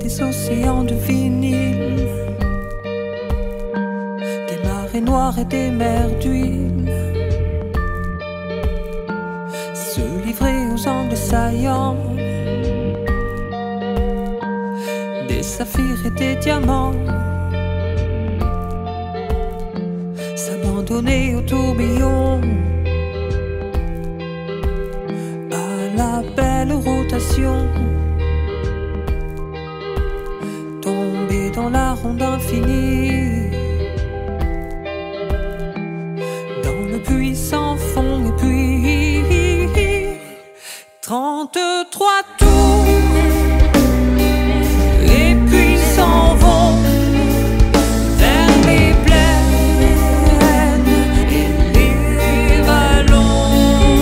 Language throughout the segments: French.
des océans de vinyle, des marées noires et des mers d'huile, se livrer aux angles saillants, des saphirs et des diamants, s'abandonner au tourbillon, à la belle rotation, tomber dans la ronde infinie, dans le puits sans fond. Et puis 33 tours, et puis s'en vont vers les plaines et les vallons.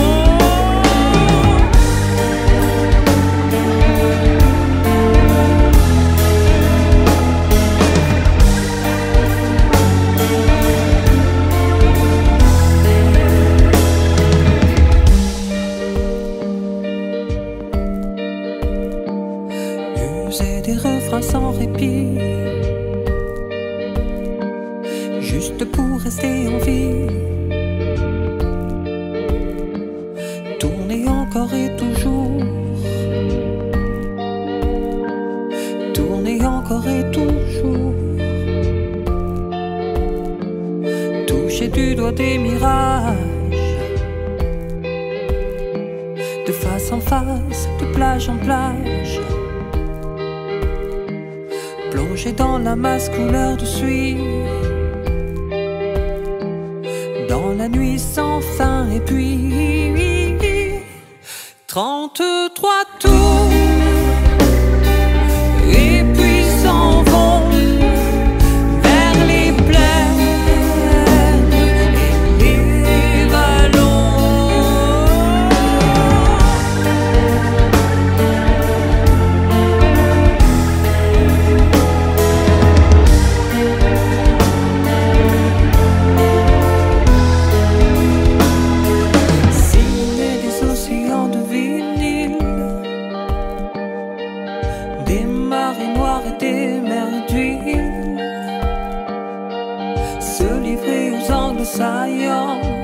User des refrains sans répit, juste pour rester en vie. Tourner encore et toujours, tourner encore et toujours, toucher du doigt des mirages, de face en face, de plage en plage, plonger dans la masse couleur de suie, dans la nuit sans fin. Et puis 33 tours, et puis s'en vont vers les plaines et les vallons. Des marées noires et des mers d'huile, se livrer aux angles saillants,